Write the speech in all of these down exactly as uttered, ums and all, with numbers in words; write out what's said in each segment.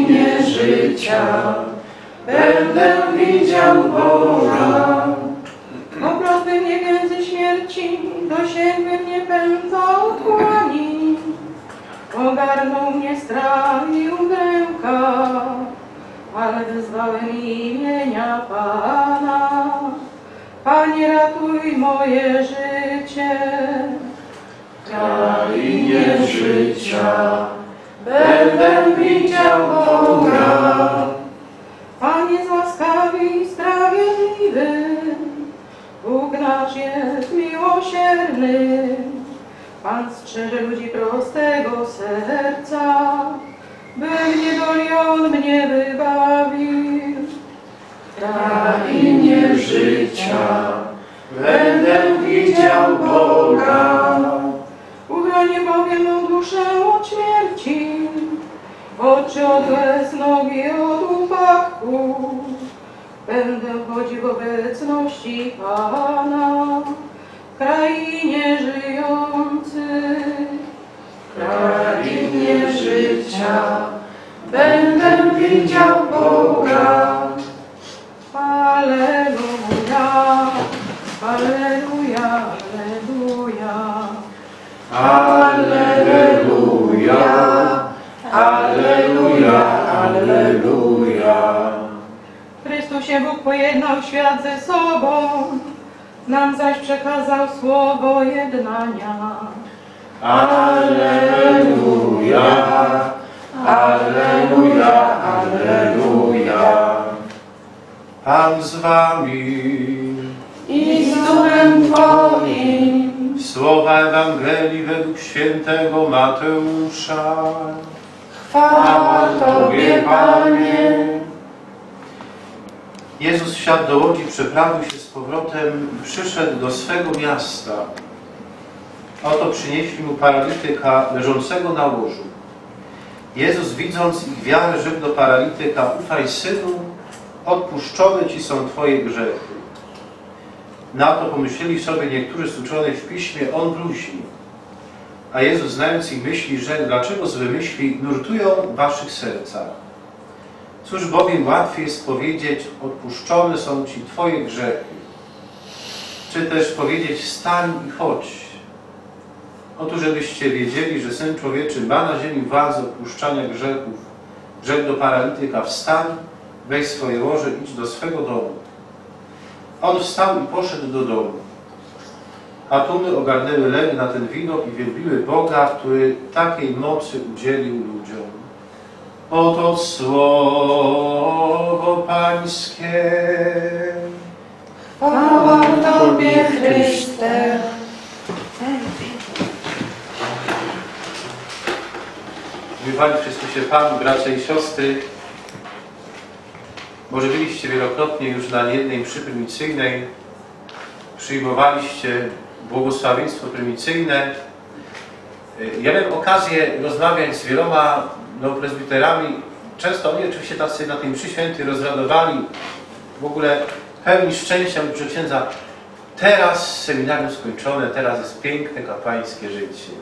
krainie życia będę widział Boga. Okropny mnie więzy śmierci, dosięgły mnie pędza otchłani. Ogarnął mnie strach i udręka, ale wezwałem imienia Pana. Panie, ratuj moje życie. W krainie życia będę widział Boga. Panie, jest łaskawy i sprawiedliwy, Bóg nasz jest miłosierny. Pan strzeże ludzi prostego serca, by niedoli on mnie wybawił. W krainie życia będę widział Boga. Uchroni bowiem mą duszę od śmierci, oczy od łez, nogi od upadku. Będę chodził w obecności Pana, w krainie żyjących. W krainie życia będę widział Boga. Alleluja, alleluja, alleluja. Alleluja, alleluja, alleluja. W Chrystusie Bóg pojednał świat ze sobą, nam zaś przekazał słowo jednania. Alleluja, alleluja, alleluja. Pan z wami. I z duchem Twoim. Słowa Ewangelii według świętego Mateusza. Chwała Tobie, Panie. Jezus wsiadł do łodzi, przeprawił się z powrotem i przyszedł do swego miasta. Oto przynieśli mu paralityka leżącego na łożu. Jezus, widząc ich wiarę, rzekł do paralityka: ufaj, synu, odpuszczone ci są twoje grzechy. Na to pomyśleli sobie niektórzy z uczonych w piśmie: on bluźni. A Jezus, znając ich myśli, rzekł: dlaczego złe myśli nurtują w waszych sercach? Cóż bowiem łatwiej jest powiedzieć: odpuszczone są ci twoje grzechy, czy też powiedzieć: wstań i chodź. Otóż, żebyście wiedzieli, że Syn Człowieczy ma na ziemi władzę odpuszczania grzechów, rzekł do paralityka: wstań, weź swoje łoże, idź do swego domu. On wstał i poszedł do domu. A tłumy ogarnęły lęk na ten widok i wielbiły Boga, który takiej mocy udzielił ludziom. Oto słowo Pańskie. Chwała Tobie, Chryste. Miłowani w Chrystusie Panu, bracia i siostry, może byliście wielokrotnie już na niejednej mszy prymicyjnej, przyjmowaliście błogosławieństwo prymicyjne. Ja miałem okazję rozmawiać z wieloma neoprezbiterami. Często oni oczywiście tacy na tej mszy świętej rozradowali, w ogóle pełni szczęścia, że księdza, teraz seminarium skończone, teraz jest piękne kapłańskie życie.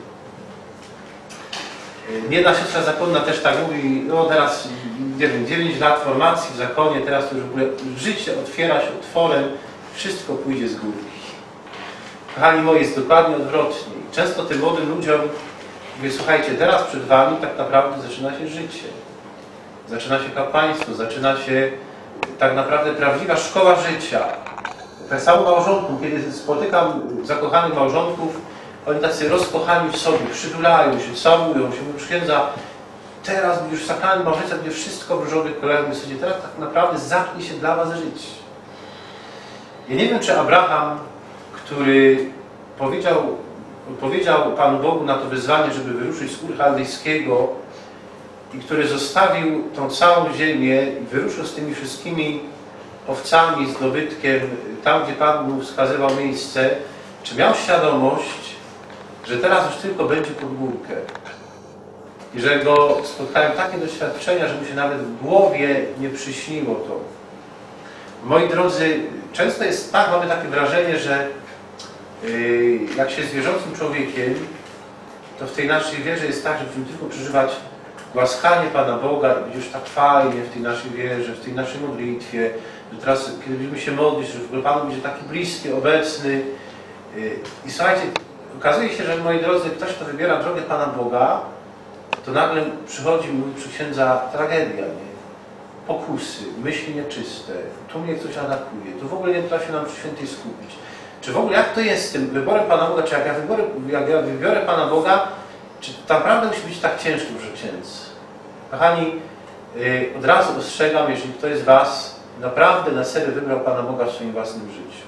Jedna siostra zakonna też tak mówi: no teraz, nie wiem, dziewięć lat formacji w zakonie, teraz to już w ogóle życie otwiera się otworem, wszystko pójdzie z górki. Kochani moi, jest dokładnie odwrotnie. Często tym młodym ludziom mówię: słuchajcie, teraz przed wami tak naprawdę zaczyna się życie. Zaczyna się kapłaństwo, zaczyna się tak naprawdę prawdziwa szkoła życia. Tak samo małżonków, kiedy spotykam zakochanych małżonków, oni tacy rozkochani w sobie, przytulają się, całują się, mówią: księdza, teraz już sakrament małżeństwa będzie wszystko w różowych kolorach, myślicie, teraz tak naprawdę zacznie się dla was życie. Ja nie wiem, czy Abraham, który powiedział, powiedział Panu Bogu na to wyzwanie, żeby wyruszyć z Ur Chaldejskiego i który zostawił tą całą ziemię i wyruszył z tymi wszystkimi owcami, z dobytkiem, tam gdzie Pan mu wskazywał miejsce, czy miał świadomość, że teraz już tylko będzie pod górkę i że go spotkają takie doświadczenia, że mu się nawet w głowie nie przyśniło to. Moi drodzy, często jest tak, mamy takie wrażenie, że yy, jak się jest wierzącym człowiekiem, to w tej naszej wierze jest tak, że musimy tylko przeżywać głaskanie Pana Boga i być już tak fajnie w tej naszej wierze, w tej naszej modlitwie, że teraz, kiedy będziemy się modlić, że w ogóle Pan będzie taki bliski, obecny. I słuchajcie, okazuje się, że moi drodzy, ktoś, kto wybiera drogę Pana Boga, to nagle przychodzi, mówi przy księdza, tragedia, nie? Pokusy, myśli nieczyste, tu mnie ktoś atakuje, tu w ogóle nie potrafię nam przy świętej skupić. Czy w ogóle jak to jest z tym wyborem Pana Boga, czy jak ja wybiorę, jak ja wybiorę Pana Boga, czy to naprawdę musi być tak ciężko, że księdz? Kochani, yy, od razu ostrzegam, jeżeli ktoś z Was naprawdę na serio wybrał Pana Boga w swoim własnym życiu,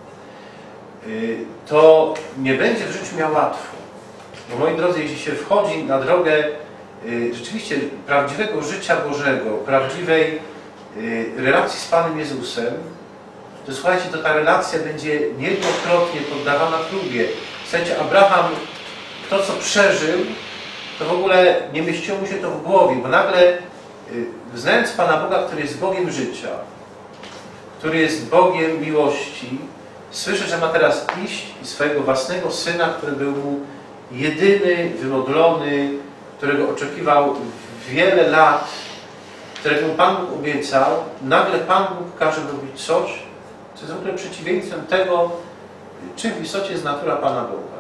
yy, to nie będzie w życiu miał łatwo. Bo moi drodzy, jeśli się wchodzi na drogę yy, rzeczywiście prawdziwego życia Bożego, prawdziwej yy, relacji z Panem Jezusem, to słuchajcie, to ta relacja będzie niejednokrotnie poddawana próbie. Słuchajcie, Abraham, to co przeżył, to w ogóle nie mieściło mu się to w głowie, bo nagle, znając Pana Boga, który jest Bogiem życia, który jest Bogiem miłości, słyszy, że ma teraz iść i swojego własnego Syna, który był mu jedyny, wymodlony, którego oczekiwał wiele lat, którego mu Pan Bóg obiecał, nagle Pan Bóg każe robić coś, co jest w ogóle przeciwieństwem tego, czym w istocie jest natura Pana Boga.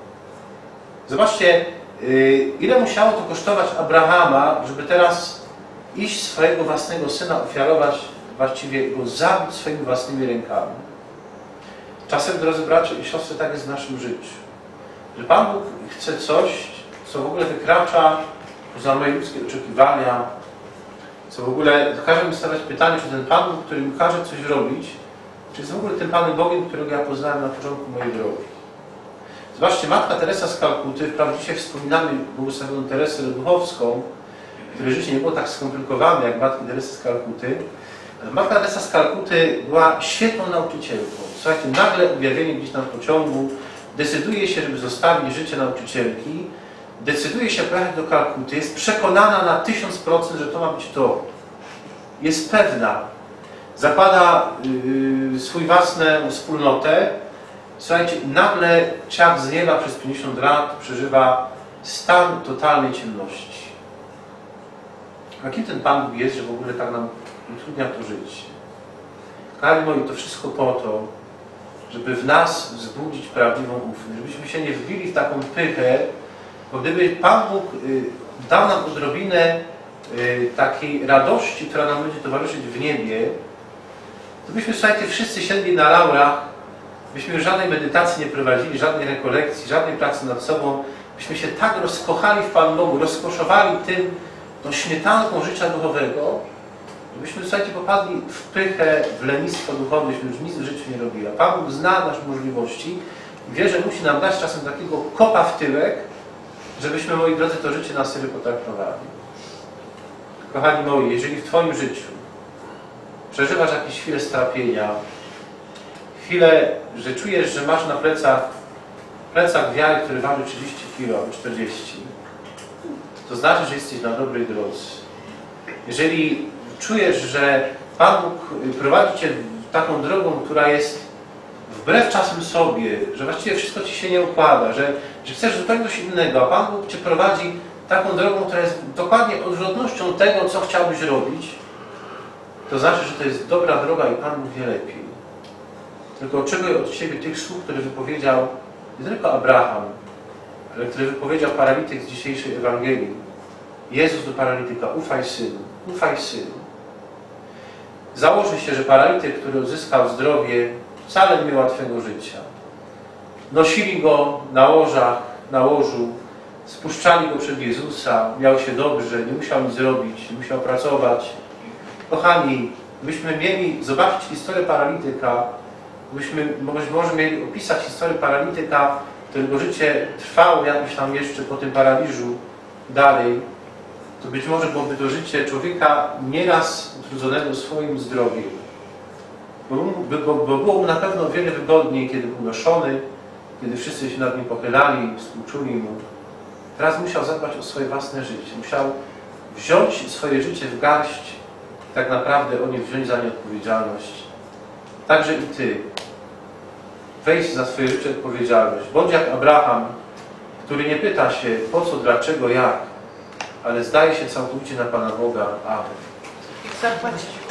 Zobaczcie, ile musiało to kosztować Abrahama, żeby teraz iść swojego własnego Syna ofiarować, właściwie go zabić swoimi własnymi rękami. Czasem, drodzy bracia i siostry, tak jest w naszym życiu. Że Pan Bóg chce coś, co w ogóle wykracza poza moje ludzkie oczekiwania, co w ogóle każe mi stawiać pytanie, czy ten Pan Bóg, który mi każe coś robić, czy jest w ogóle tym Panem Bogiem, którego ja poznałem na początku mojej drogi. Zobaczcie, Matka Teresa z Kalkuty, wprawdzie dzisiaj wspominamy błogosławioną Teresę Leduchowską, której życie nie było tak skomplikowane jak Matki Teresy z Kalkuty. Matka Teresa z Kalkuty była świetną nauczycielką. Słuchajcie, nagle objawienie gdzieś na pociągu, decyduje się, żeby zostawić życie nauczycielki, decyduje się pojechać do Kalkuty, jest przekonana na tysiąc procent, że to ma być to. Jest pewna. Zakłada yy, swój własną wspólnotę. Słuchajcie, nagle czas z nieba przez pięćdziesiąt lat przeżywa stan totalnej ciemności. A kim ten Pan Bóg jest, że w ogóle tak nam utrudnia to życie? Kochani moi, to wszystko po to, żeby w nas wzbudzić prawdziwą ufność, żebyśmy się nie wbili w taką pychę, bo gdyby Pan Bóg y, dał nam odrobinę y, takiej radości, która nam będzie towarzyszyć w niebie, to byśmy, słuchajcie, wszyscy siedli na laurach, byśmy już żadnej medytacji nie prowadzili, żadnej rekolekcji, żadnej pracy nad sobą, byśmy się tak rozkochali w Panu Bogu, rozkoszowali tym, tą śmietanką życia duchowego, żebyśmy, słuchajcie, popadli w pychę, w lenistwo duchowe, byśmy już nic w życiu nie robili. A Pan Bóg zna nasze możliwości i wie, że musi nam dać czasem takiego kopa w tyłek, żebyśmy, moi drodzy, to życie na serio potraktowali. Kochani moi, jeżeli w Twoim życiu przeżywasz jakieś chwile strapienia, chwilę, że czujesz, że masz na plecach, plecach wiary, który waży trzydzieści kilo albo czterdzieści, to znaczy, że jesteś na dobrej drodze. Jeżeli czujesz, że Pan Bóg prowadzi Cię taką drogą, która jest wbrew czasem sobie, że właściwie wszystko Ci się nie układa, że, że chcesz zupełnie coś innego, a Pan Bóg Cię prowadzi taką drogą, która jest dokładnie odwrotnością tego, co chciałbyś robić, to znaczy, że to jest dobra droga i Pan Bóg wie lepiej. Tylko oczekuj od Ciebie tych słów, które wypowiedział nie tylko Abraham, ale który wypowiedział paralityk z dzisiejszej Ewangelii. Jezus do paralityka: ufaj synu, ufaj synu. Założy się, że paralityk, który odzyskał zdrowie, wcale nie miał łatwego życia. Nosili go na łożach, na łożu, spuszczali go przed Jezusa, miał się dobrze, nie musiał nic robić, nie musiał pracować. Kochani, byśmy mieli zobaczyć historię paralityka, byśmy być może mieli opisać historię paralityka, którego życie trwało jakoś tam jeszcze po tym paraliżu dalej, to być może byłoby to życie człowieka nieraz utrudzonego swoim zdrowiem. Bo, bo, bo było mu na pewno o wiele wygodniej, kiedy był noszony, kiedy wszyscy się nad nim pochylali, współczuli mu. Teraz musiał zadbać o swoje własne życie. Musiał wziąć swoje życie w garść, tak naprawdę o nie wziąć za nie odpowiedzialność. Także i Ty. Weź za swoje życie odpowiedzialność. Bądź jak Abraham, który nie pyta się po co, dlaczego, jak, ale zdaje się całkowicie na Pana Boga. Amen. Zapłacić.